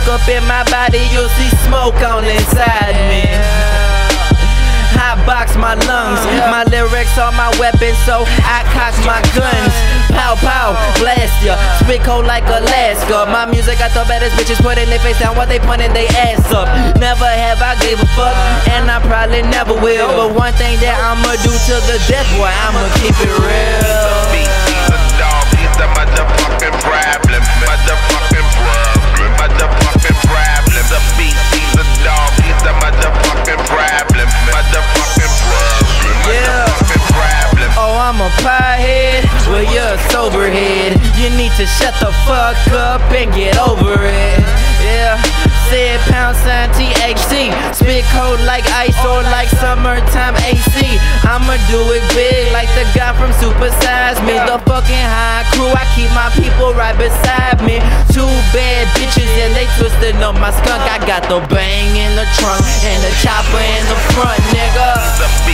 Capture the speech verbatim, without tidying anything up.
look up in my body, you'll see smoke on inside me. I box my lungs, my lyrics are my weapons, so I cock my guns. Pow pow, blast ya, spit cold like Alaska. My music got the baddest bitches putting their face down while they pointing their ass up. Never have I gave a fuck, and I probably never will. But one thing that I'ma do to the death, boy, I'ma keep it real. He's a dog, he's the motherfucking problem. Motherfucking problem, motherfucking problem. The beast, he's a dog, he's the motherfucking problem. Motherfucking problem, motherfucking problem. Oh, I'm a piehead, well you're a sober head. You need to shut the fuck up and get over it. Yeah, said pound sign T H C. Spit cold like ice or like summertime A C. I'ma do it big like the guy from Super Size Me. The fucking high crew, I keep my people right beside me. Two bad bitches and they twisted up my skunk. I got the bang in the trunk and the chopper in the front, nigga.